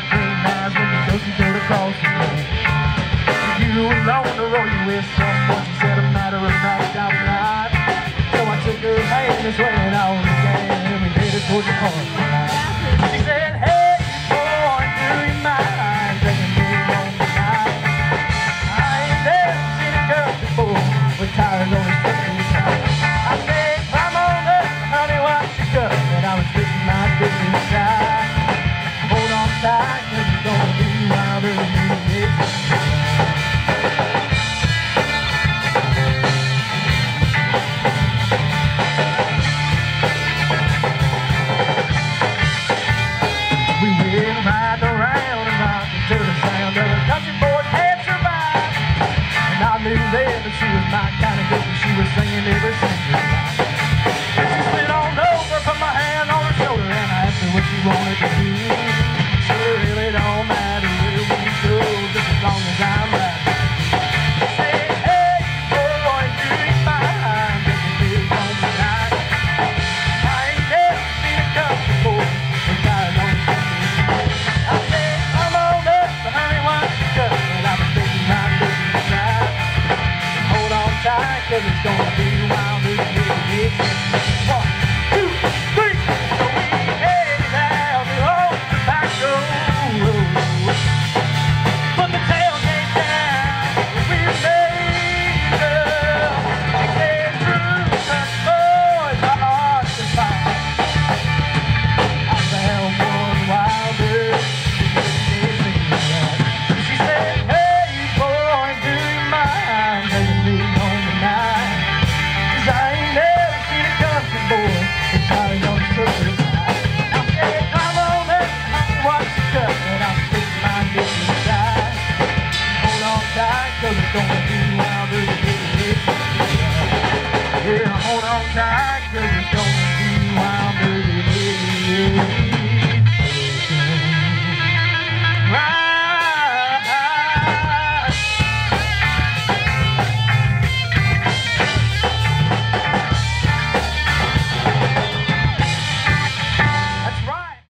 green eyes when you took it across the road. You along the road, you with someone, she said a matter of fact, I'm not. So I took her hand and swaying on the gas, and we headed towards the park. She said, hey boy, do you mind taking me home tonight? I ain't never seen a girl before with tires on his feet. I said, come on up, honey, watch your cup, and I was sticking my dick inside. Hold on tight, 'cause it's gonna be wilder than you did. Ride around and rocked to the sound of a country boy can't survive. And I knew then that she was my kind of girl, she was singing every song.